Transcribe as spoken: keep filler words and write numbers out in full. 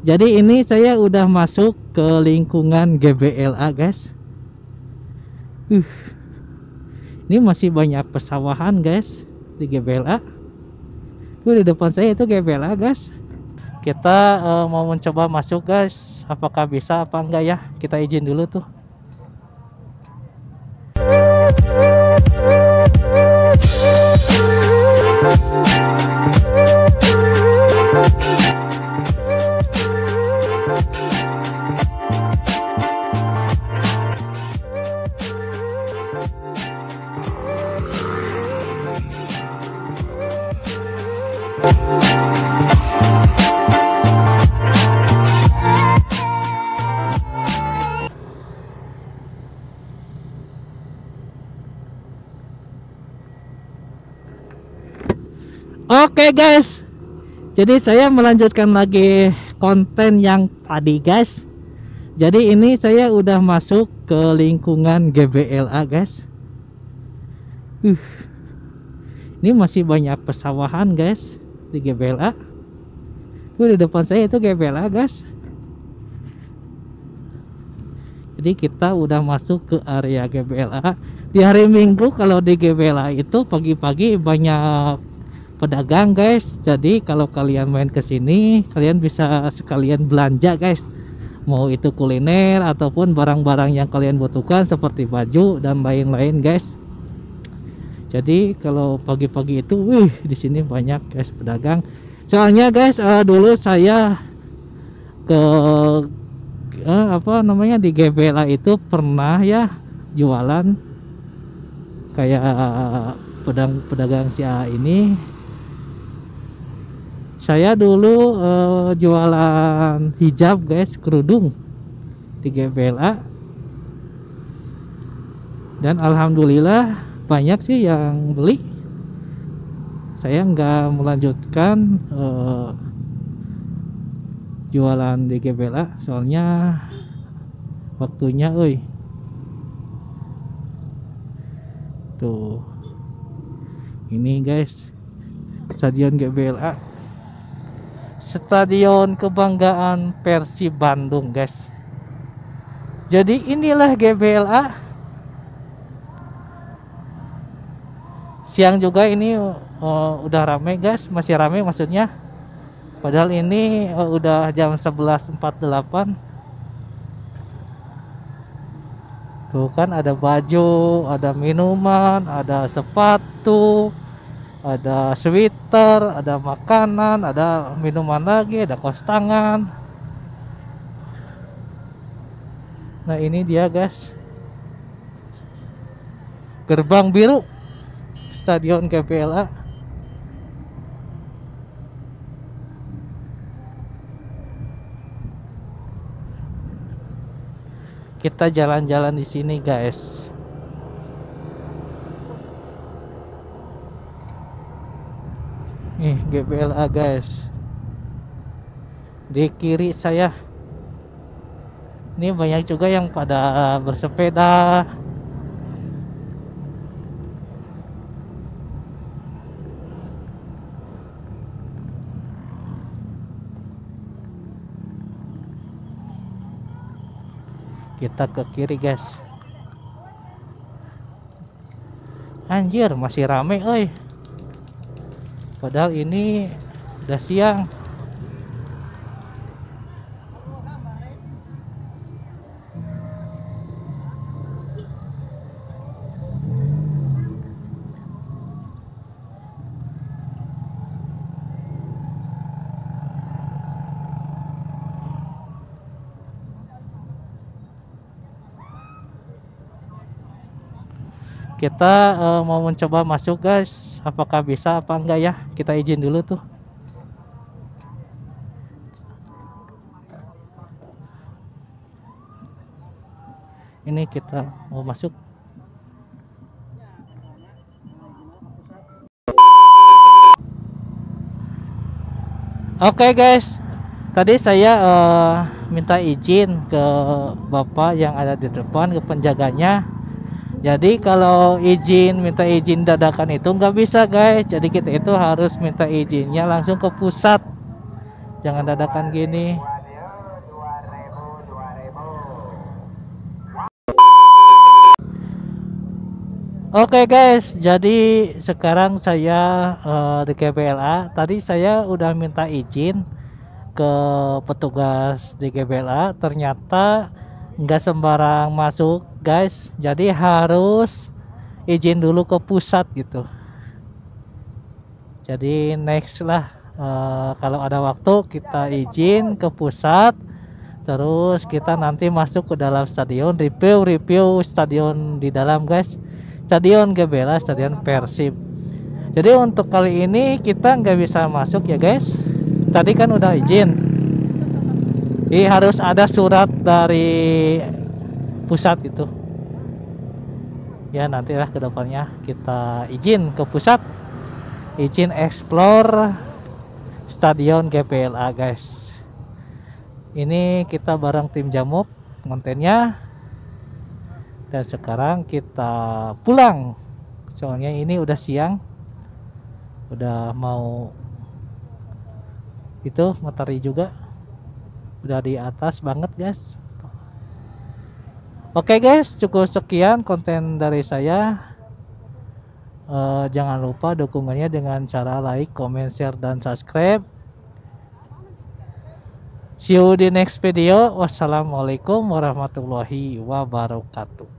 Jadi ini saya udah masuk ke lingkungan G B L A guys. uh, Ini masih banyak pesawahan guys di G B L A. Tuh di depan saya itu G B L A guys. Kita uh, mau mencoba masuk guys. Apakah bisa apa enggak ya? Kita izin dulu tuh. Oke guys, jadi saya melanjutkan lagi konten yang tadi guys. Jadi ini saya udah masuk ke lingkungan G B L A guys. uh, Ini masih banyak pesawahan guys di G B L A. Tuh di depan saya itu G B L A guys. Jadi kita udah masuk ke area G B L A. Di hari Minggu kalau di G B L A itu pagi-pagi banyak pedagang guys. Jadi kalau kalian main ke sini, kalian bisa sekalian belanja guys. Mau itu kuliner ataupun barang-barang yang kalian butuhkan seperti baju dan lain-lain guys. Jadi kalau pagi-pagi itu, wih, di sini banyak guys pedagang. Soalnya guys, uh, dulu saya ke uh, apa namanya di G B L A itu pernah ya jualan kayak pedang pedagang si A ini. Saya dulu uh, jualan hijab guys, kerudung di G B L A. Dan alhamdulillah banyak sih yang beli. Saya nggak melanjutkan uh, jualan di G B L A soalnya waktunya oi. Tuh. Ini guys, stadion G B L A. Stadion kebanggaan Persib Bandung guys. Jadi inilah G B L A. Siang juga ini uh, udah rame guys, masih rame maksudnya. Padahal ini uh, udah jam sebelas empat puluh delapan. Tuh kan ada baju, ada minuman, ada sepatu, ada sweater, ada makanan, ada minuman lagi, ada kaos tangan. Nah ini dia guys, gerbang biru stadion G B L A. Kita jalan-jalan di sini guys. Nih G B L A guys. Di kiri saya ini banyak juga yang pada bersepeda. Kita ke kiri guys. Anjir masih rame oi. Padahal ini udah siang. Kita uh, mau mencoba masuk guys. Apakah bisa apa enggak ya? Kita izin dulu tuh. Ini kita mau masuk. Oke okay guys, tadi saya uh, minta izin ke bapak yang ada di depan, ke penjaganya. Jadi kalau izin, minta izin dadakan itu nggak bisa guys. Jadi kita itu harus minta izinnya langsung ke pusat. Jangan dadakan gini. Oke guys, jadi sekarang saya uh, di G B L A. Tadi saya udah minta izin ke petugas di G B L A, ternyata nggak sembarang masuk guys, jadi harus izin dulu ke pusat gitu. Jadi next lah, uh, kalau ada waktu kita izin ke pusat, terus kita nanti masuk ke dalam stadion, review-review stadion di dalam guys, stadion G B L A, stadion Persib. Jadi untuk kali ini kita nggak bisa masuk ya guys, tadi kan udah izin, jadi harus ada surat dari pusat gitu ya. Nantilah kedepannya kita izin ke pusat, izin explore stadion G B L A guys. Ini kita bareng tim Jamop kontennya, dan sekarang kita pulang soalnya ini udah siang, udah mau itu matahari juga udah di atas banget guys. Oke guys, cukup sekian konten dari saya. Uh, jangan lupa dukungannya dengan cara like, comment, share, dan subscribe. See you di next video. Wassalamualaikum warahmatullahi wabarakatuh.